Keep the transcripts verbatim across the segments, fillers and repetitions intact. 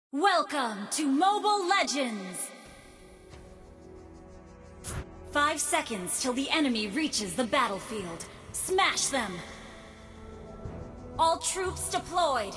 Welcome to Mobile Legends! Five seconds till the enemy reaches the battlefield. Smash them! All troops deployed!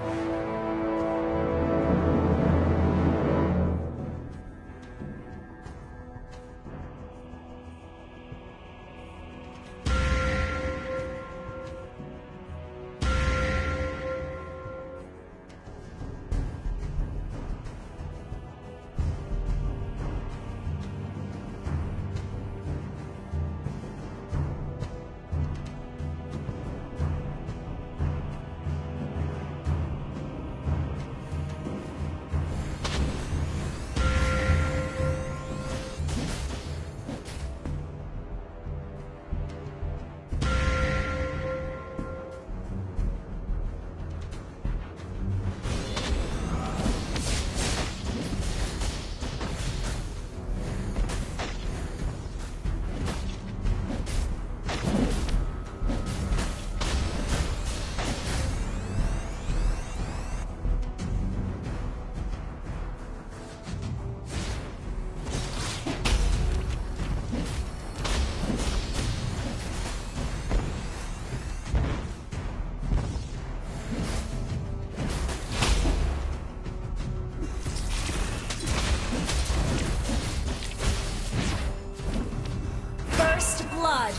Blood.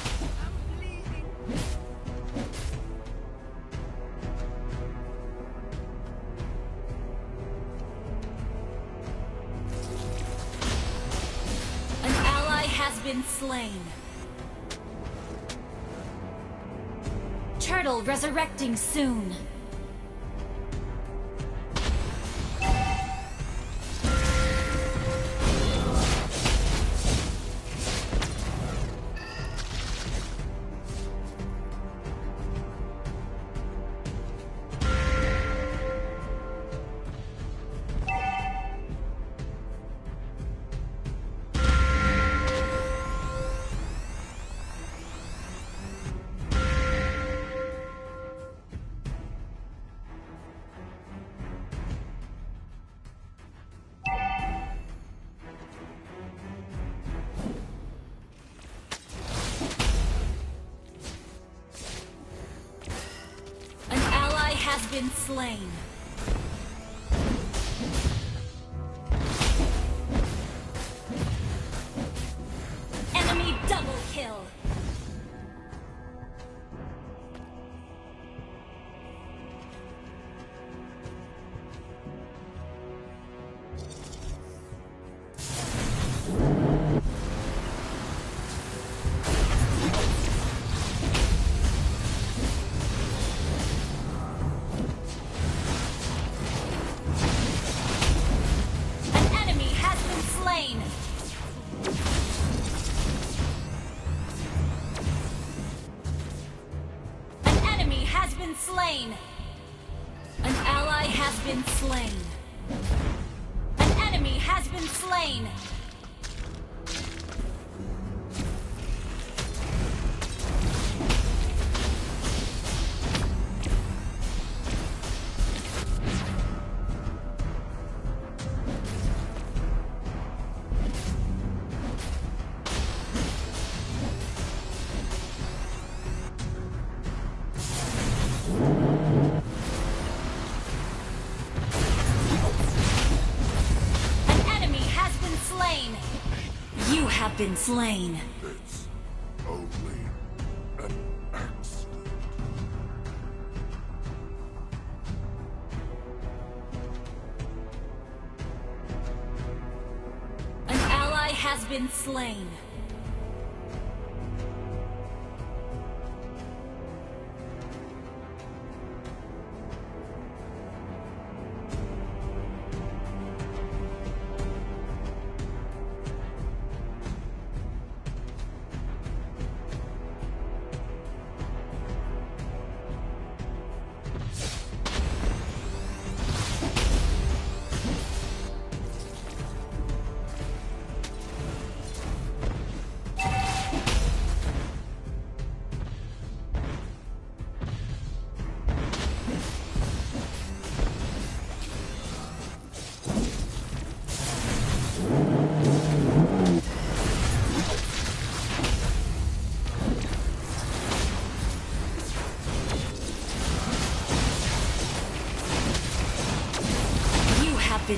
An ally has been slain. Turtle resurrecting soon. Has been slain. Enemy double kill. Slain. An ally has been slain. An enemy has been slain. You have been slain. It's only an accident. An ally has been slain.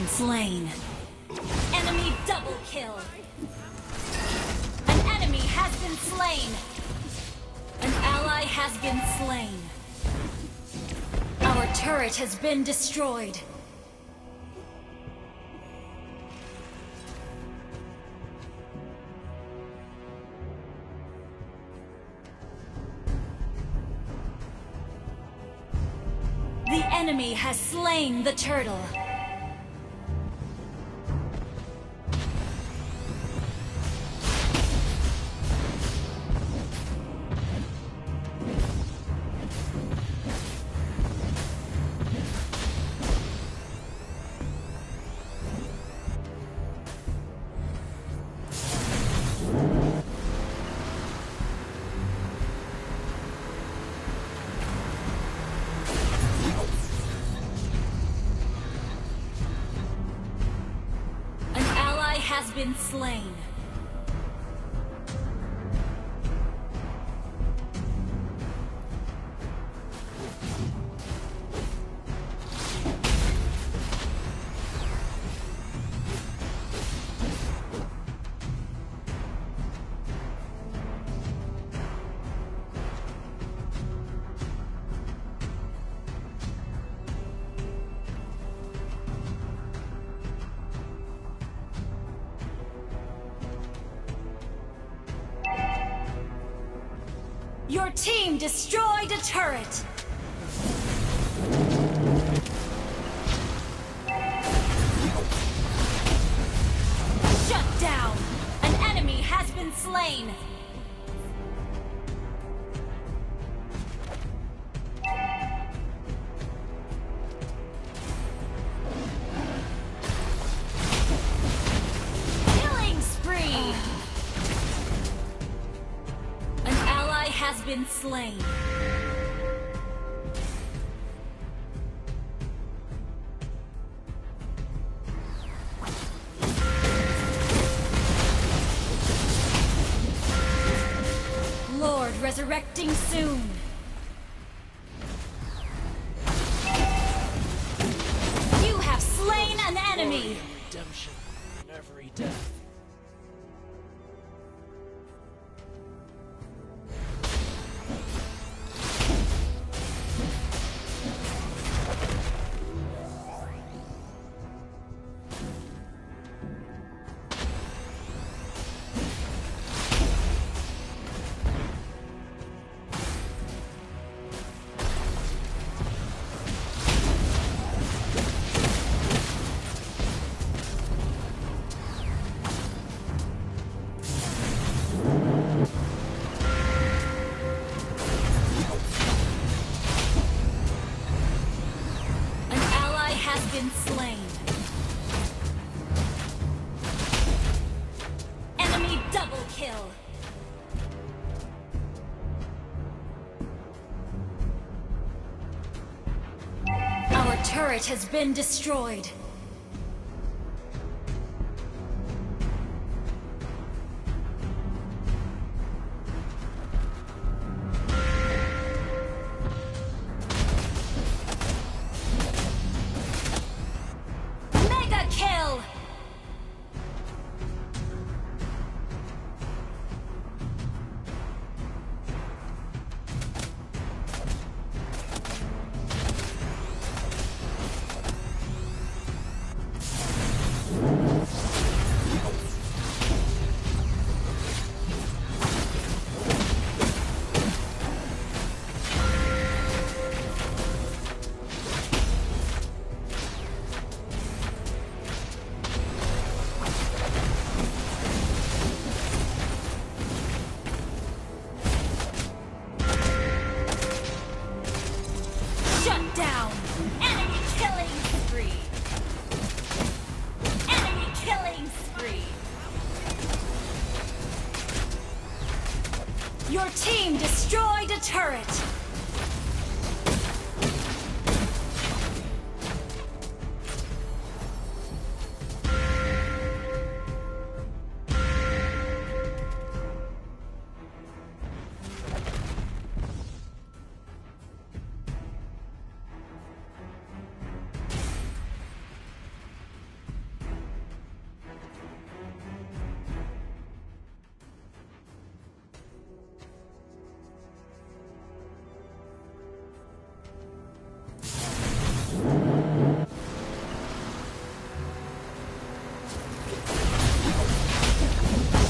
slain. Enemy double kill. An enemy has been slain. An ally has been slain. Our turret has been destroyed. The enemy has slain the turtle. Has been slain. Your team destroyed a turret! Shut down! An enemy has been slain! Killing spree! Has been slain. Lord resurrecting soon. You have slain an enemy. Redemption in every death. Been slain. Enemy double kill. Our turret has been destroyed. Your team destroyed a turret!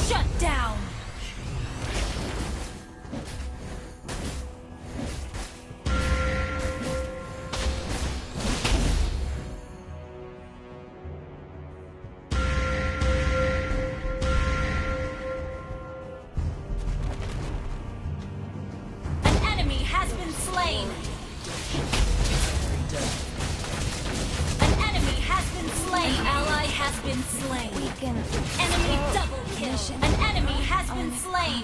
Shut down! Slain. An enemy has been slain. An ally has been slain. We can Enemy double kill. An enemy has been slain.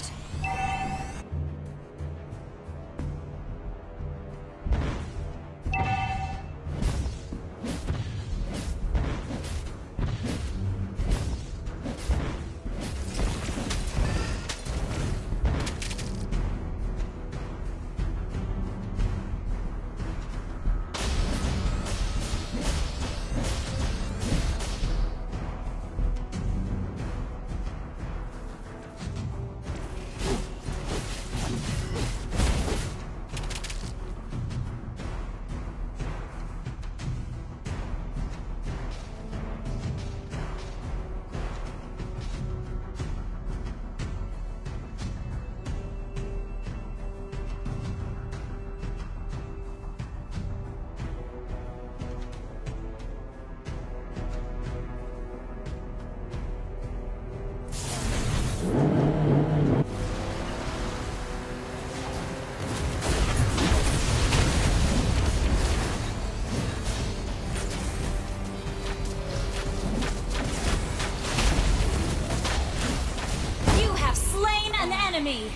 Enemy.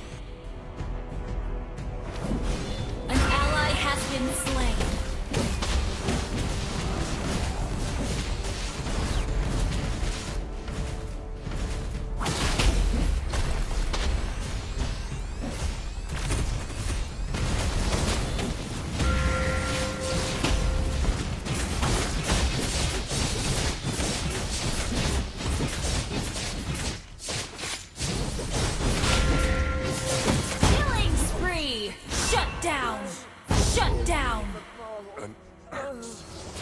An ally has been slain. Down! Shut down! An axe.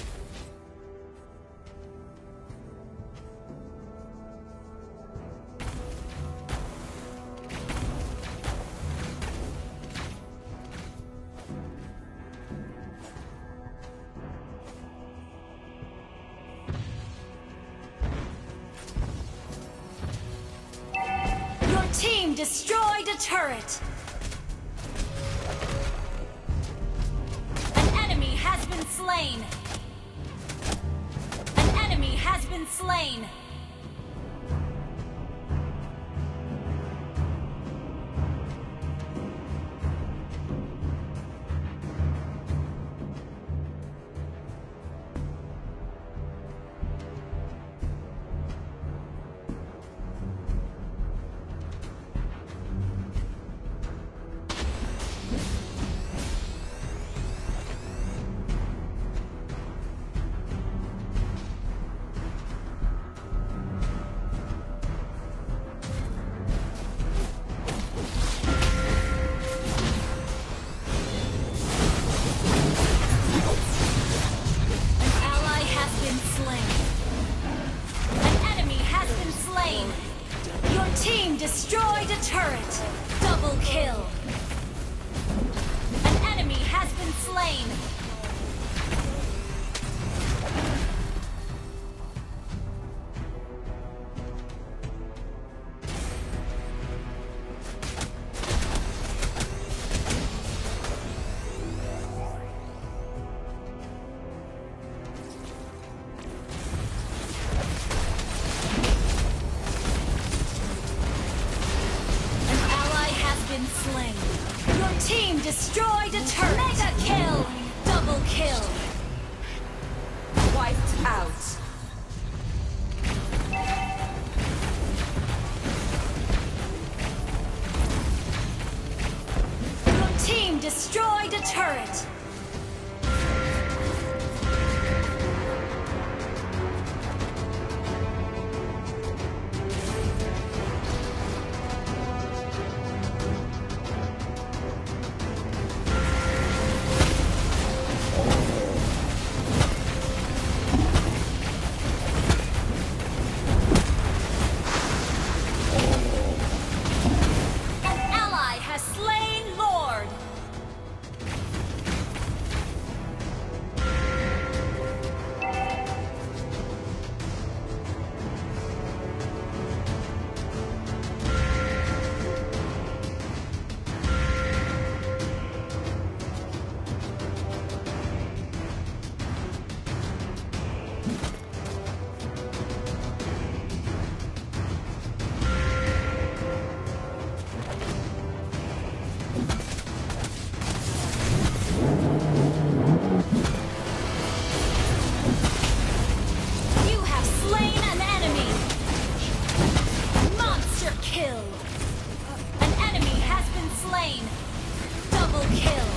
Your team destroyed a turret! Has been slain. An enemy has been slain. Team destroyed a turret. Double kill. An enemy has been slain. Slain. Your team destroyed a turret. Mega kill. Double kill. Wiped out. Your team destroyed a turret. kill.